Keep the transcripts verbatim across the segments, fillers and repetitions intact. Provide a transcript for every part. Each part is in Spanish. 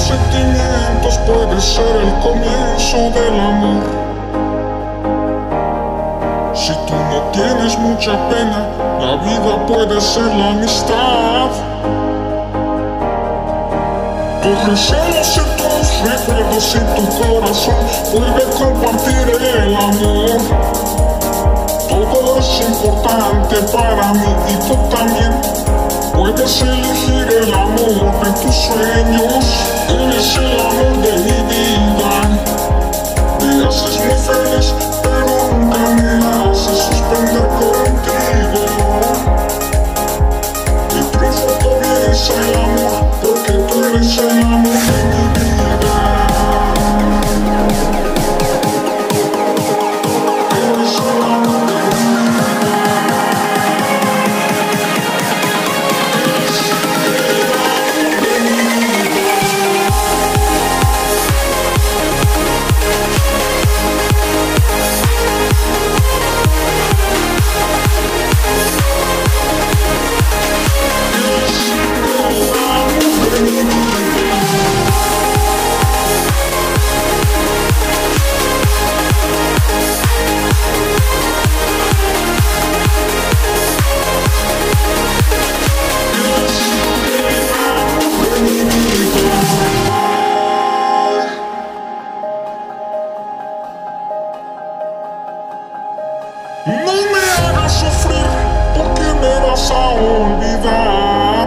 sentimientos puede ser el comienzo del amor. Si tú no tienes mucha pena, la vida puede ser la amistad. Tus recelos y tus recuerdos y tu corazón puede compartir el amor. Todo es importante para mí y tú también. Puedes elegir el amor de tus sueños. Eres el amor de mi vida. Me haces muy feliz, pero nunca me haces suspender contigo. Mi triunfo comienza el amor, porque tú eres el amor de mi vida. Eres el amor de mi vida. Eres el amor de mi vida. No me hagas sufrir, porque me vas a olvidar.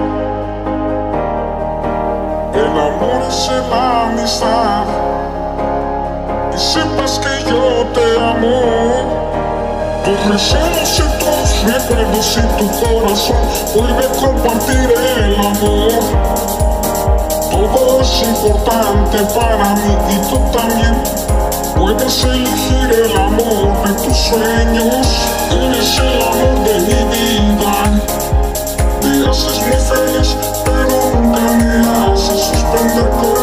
El amor es la amistad, y sepas que yo te amo. Tus recelos y tus recuerdos y tu corazón puede compartir el amor. Todo es importante para mí y tú también. Puedes elegir el amor de tus sueños. Eres el amor de mi vida. Me haces muy feliz, pero nunca me haces suspender.